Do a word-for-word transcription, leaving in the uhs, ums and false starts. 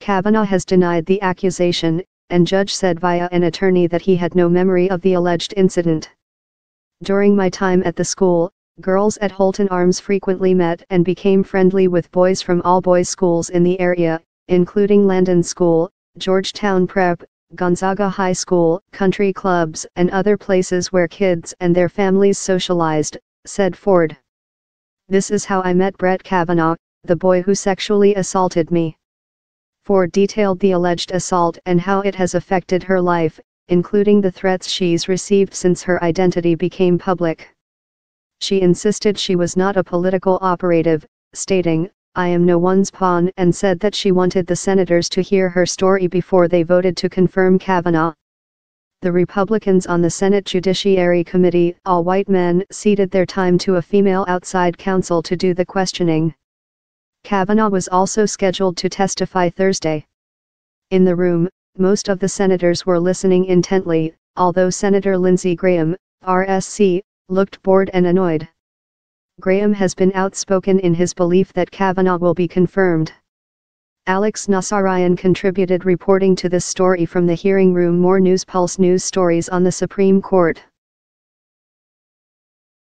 Kavanaugh has denied the accusation, and judge said via an attorney that he had no memory of the alleged incident. During my time at the school, girls at Holton Arms frequently met and became friendly with boys from all boys schools in the area, including Landon School, Georgetown Prep, Gonzaga High School, country clubs, and other places where kids and their families socialized, said Ford. This is how I met Brett Kavanaugh, the boy who sexually assaulted me. Ford detailed the alleged assault and how it has affected her life, including the threats she's received since her identity became public. She insisted she was not a political operative, stating, "I am no one's pawn," and said that she wanted the senators to hear her story before they voted to confirm Kavanaugh. The Republicans on the Senate Judiciary Committee, all white men, ceded their time to a female outside counsel to do the questioning. Kavanaugh was also scheduled to testify Thursday. In the room, most of the senators were listening intently, although Senator Lindsey Graham, R S C, looked bored and annoyed. Graham has been outspoken in his belief that Kavanaugh will be confirmed. Alex Nassarian contributed reporting to this story from the hearing room. More News Pulse news stories on the Supreme Court.